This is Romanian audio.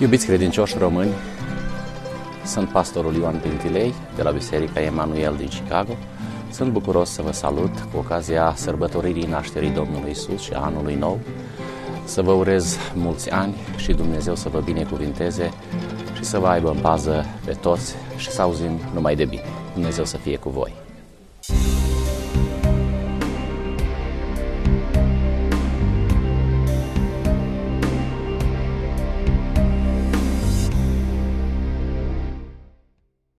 Iubiți credincioși români, sunt pastorul Ioan Pintilei de la Biserica Emanuel din Chicago. Sunt bucuros să vă salut cu ocazia sărbătoririi nașterii Domnului Isus și a anului nou. Să vă urez mulți ani și Dumnezeu să vă binecuvinteze și să vă aibă în pază pe toți și să auzim numai de bine. Dumnezeu să fie cu voi!